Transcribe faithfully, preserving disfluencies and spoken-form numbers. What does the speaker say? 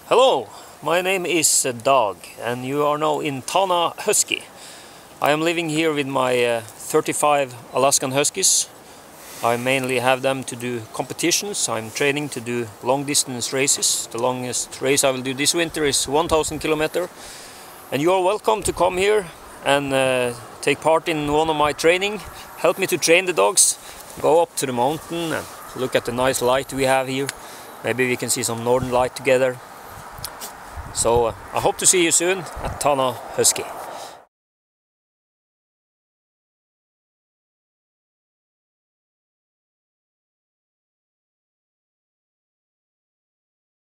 Hello, my name is uh, Dag and you are now in Tana Husky. I am living here with my uh, thirty-five Alaskan Huskies. I mainly have them to do competitions. I'm training to do long distance races. The longest race I will do this winter is one thousand kilometers. And you are welcome to come here and uh, take part in one of my training. Help me to train the dogs. Go up to the mountain and look at the nice light we have here. Maybe we can see some northern light together. So uh, I hope to see you soon at Tana Husky.